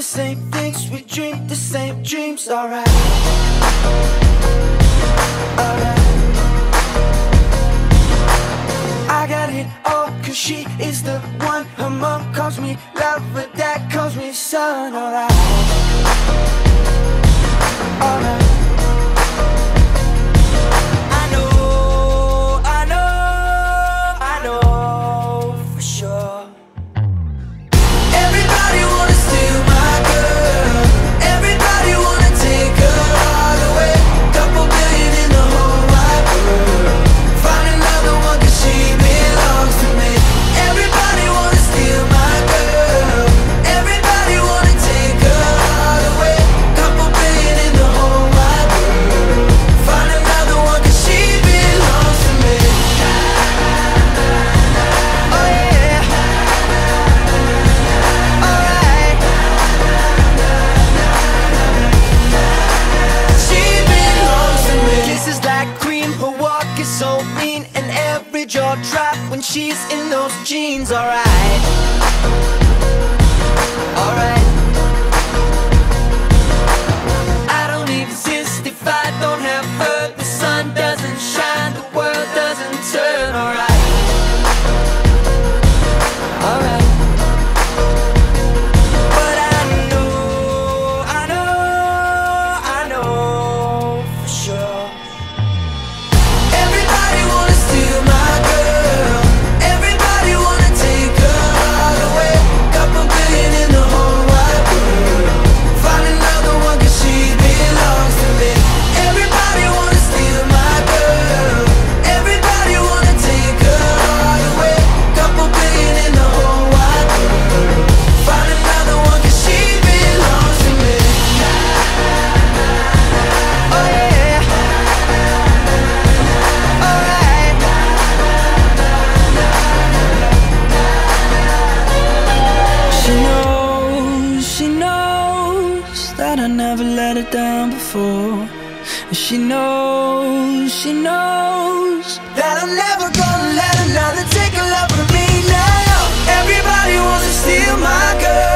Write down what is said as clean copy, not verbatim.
same things, we dream the same dreams. Alright, alright. I got it all, cause she is the one. Her mom calls me love, but dad calls me son. Alright, alright. So mean, and every jaw drop when she's in those jeans. Alright, alright. I don't exist if I don't have her. The sun doesn't shine, the world doesn't turn. Alright, alright. But I know for sure. That I never let her down before. And she knows that I'm never gonna let another take a love from me now. Everybody wants to steal my girl.